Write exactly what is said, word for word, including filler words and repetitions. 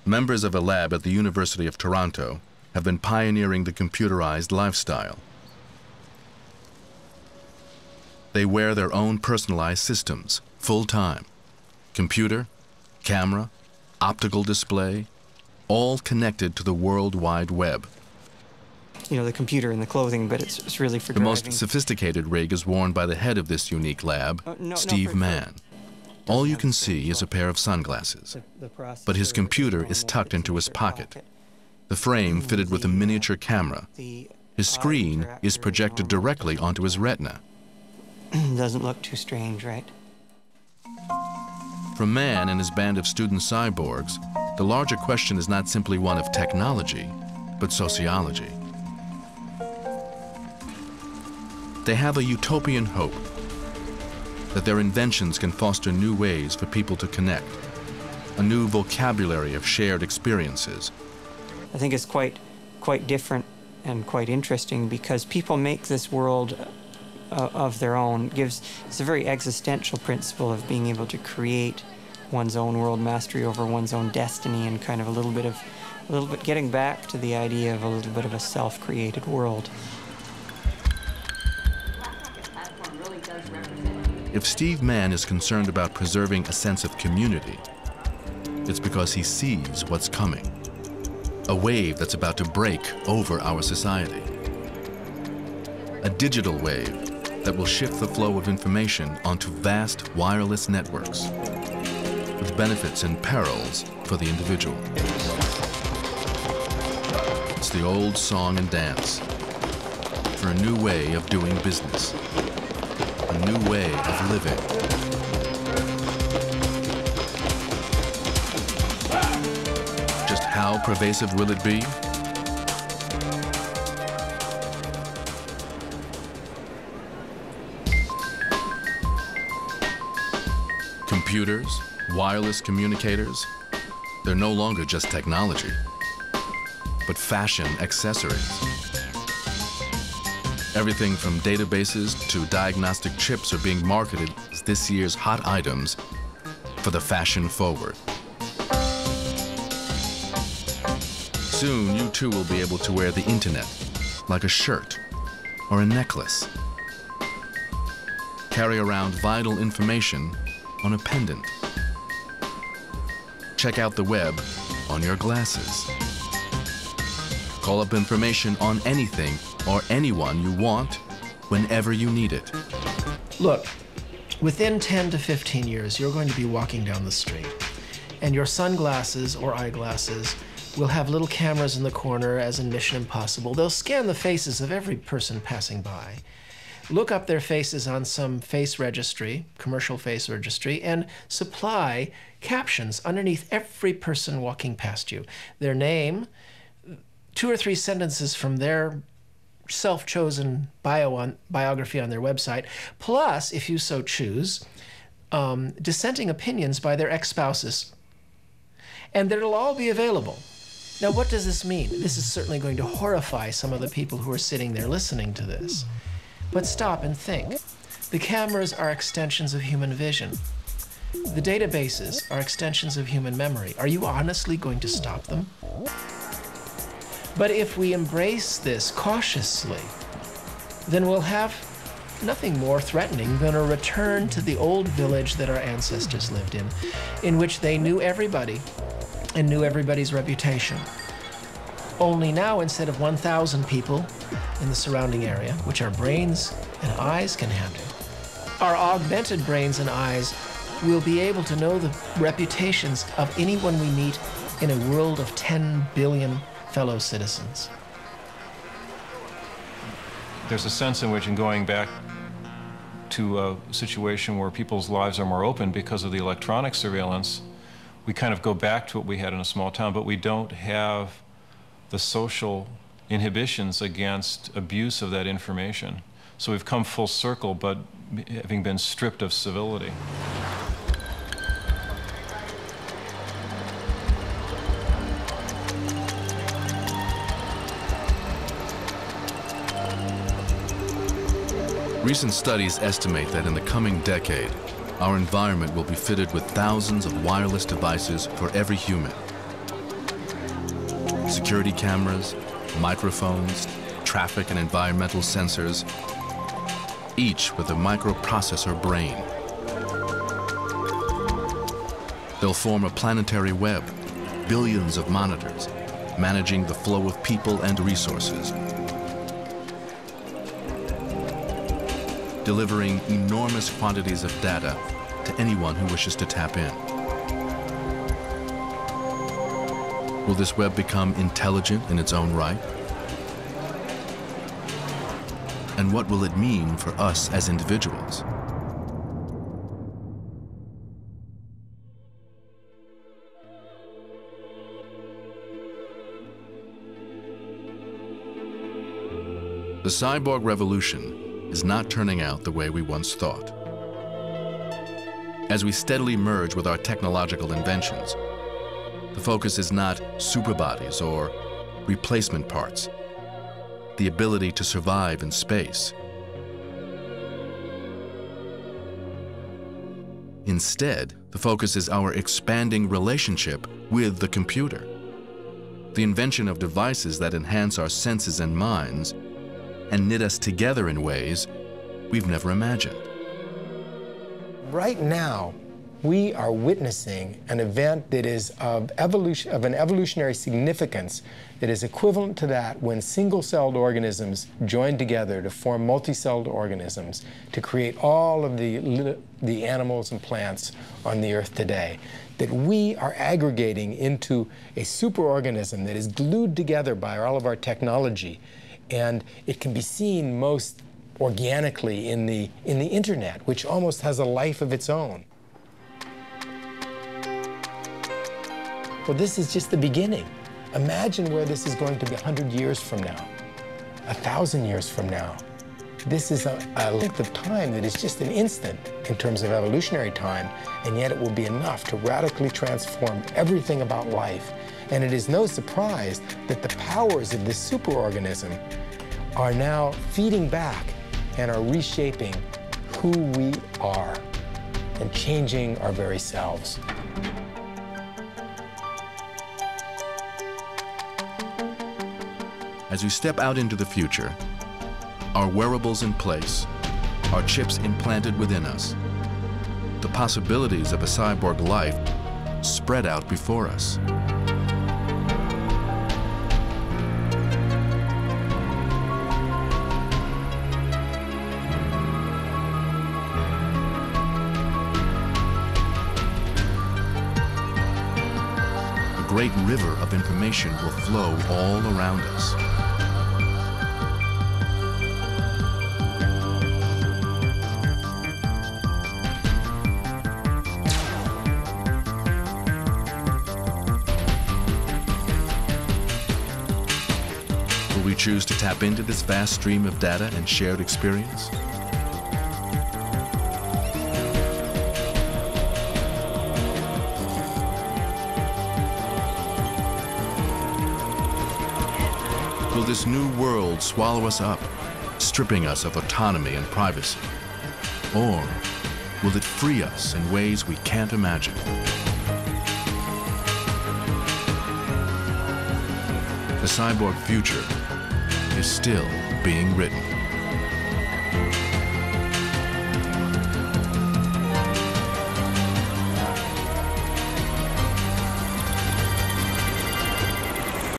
Members of a lab at the University of Toronto have been pioneering the computerized lifestyle. They wear their own personalized systems, full-time. Computer, camera, optical display, all connected to the World Wide Web. You know, the computer and the clothing, but it's, it's really for The driving. most sophisticated rig is worn by the head of this unique lab, Uh, no, no, Steve for- Mann. All you can see is a pair of sunglasses, The- the but his processor computer on is the tucked into his feature pocket. The frame fitted with a miniature camera. The His eye screen interactor is projected normal. directly onto his retina. Doesn't look too strange, right? For Mann and his band of student cyborgs, the larger question is not simply one of technology, but sociology. They have a utopian hope that their inventions can foster new ways for people to connect, a new vocabulary of shared experiences. I think it's quite, quite different and quite interesting because people make this world uh, of their own. It gives, it's a very existential principle of being able to create one's own world, mastery over one's own destiny, and kind of a little bit of, a little bit getting back to the idea of a little bit of a self-created world. If Steve Mann is concerned about preserving a sense of community, it's because he sees what's coming. A wave that's about to break over our society. A digital wave that will shift the flow of information onto vast wireless networks, with benefits and perils for the individual. It's the old song and dance for a new way of doing business, a new way of living. Just how pervasive will it be? Computers, wireless communicators, they're no longer just technology, but fashion accessories. Everything from databases to diagnostic chips are being marketed as this year's hot items for the fashion forward. Soon, you too will be able to wear the internet like a shirt or a necklace. Carry around vital information on a pendant. Check out the web on your glasses. Call up information on anything or anyone you want whenever you need it. Look, within ten to fifteen years, you're going to be walking down the street, and your sunglasses or eyeglasses will have little cameras in the corner, as in Mission Impossible. They'll scan the faces of every person passing by, look up their faces on some face registry, commercial face registry, and supply captions underneath every person walking past you. Their name, two or three sentences from their self-chosen bio on, biography on their website, plus, if you so choose, um, dissenting opinions by their ex-spouses. And it'll all be available. Now, what does this mean? This is certainly going to horrify some of the people who are sitting there listening to this. But stop and think. The cameras are extensions of human vision. The databases are extensions of human memory. Are you honestly going to stop them? But if we embrace this cautiously, then we'll have nothing more threatening than a return to the old village that our ancestors lived in, in which they knew everybody and knew everybody's reputation. Only now, instead of one thousand people in the surrounding area, which our brains and eyes can handle, our augmented brains and eyes will be able to know the reputations of anyone we meet in a world of ten billion fellow citizens. There's a sense in which, in going back to a situation where people's lives are more open because of the electronic surveillance, we kind of go back to what we had in a small town, but we don't have the social inhibitions against abuse of that information. So we've come full circle, but having been stripped of civility. Recent studies estimate that in the coming decade, our environment will be fitted with thousands of wireless devices for every human. security cameras, microphones, traffic and environmental sensors, each with a microprocessor brain. They'll form a planetary web, billions of monitors, managing the flow of people and resources, delivering enormous quantities of data to anyone who wishes to tap in. Will this web become intelligent in its own right? And what will it mean for us as individuals? The cyborg revolution is not turning out the way we once thought. As we steadily merge with our technological inventions, the focus is not superbodies or replacement parts, the ability to survive in space. Instead, the focus is our expanding relationship with the computer, the invention of devices that enhance our senses and minds and knit us together in ways we've never imagined. Right now, we are witnessing an event that is of, evolution, of an evolutionary significance that is equivalent to that when single-celled organisms join together to form multi-celled organisms to create all of the, the animals and plants on the Earth today. That we are aggregating into a superorganism that is glued together by all of our technology. And it can be seen most organically in the, in the internet, which almost has a life of its own. Well, this is just the beginning. Imagine where this is going to be a hundred years from now, a thousand years from now. This is a, a length of time that is just an instant in terms of evolutionary time, and yet it will be enough to radically transform everything about life. And it is no surprise that the powers of this superorganism are now feeding back and are reshaping who we are and changing our very selves. As we step out into the future, our wearables in place, our chips implanted within us, the possibilities of a cyborg life spread out before us. A great river of information will flow all around us. Will we choose to tap into this vast stream of data and shared experience? Will this new world swallow us up, stripping us of autonomy and privacy? Or will it free us in ways we can't imagine? The cyborg future is still being written.